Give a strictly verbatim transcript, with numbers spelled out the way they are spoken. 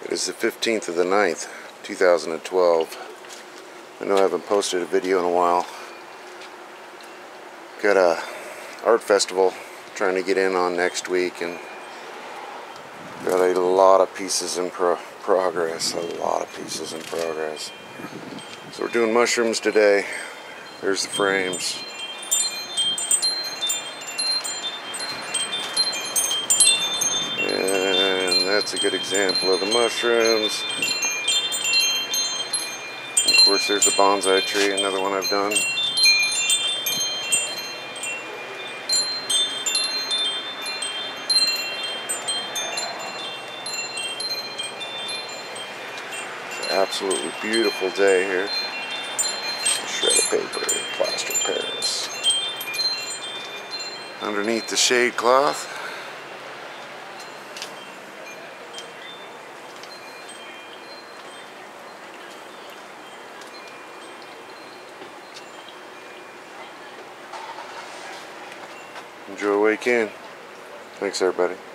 It is the fifteenth of the ninth, two thousand twelve. I know I haven't posted a video in a while. Got a art festival trying to get in on next week, and got a lot of pieces in pro progress. A lot of pieces in progress. So we're doing mushrooms today. There's the frames. And that's a good example of the mushrooms. Of course, there's a bonsai tree, another one I've done. It's an absolutely beautiful day here. Shred of paper, plaster Paris. Underneath the shade cloth. Enjoy what you can. Thanks, everybody.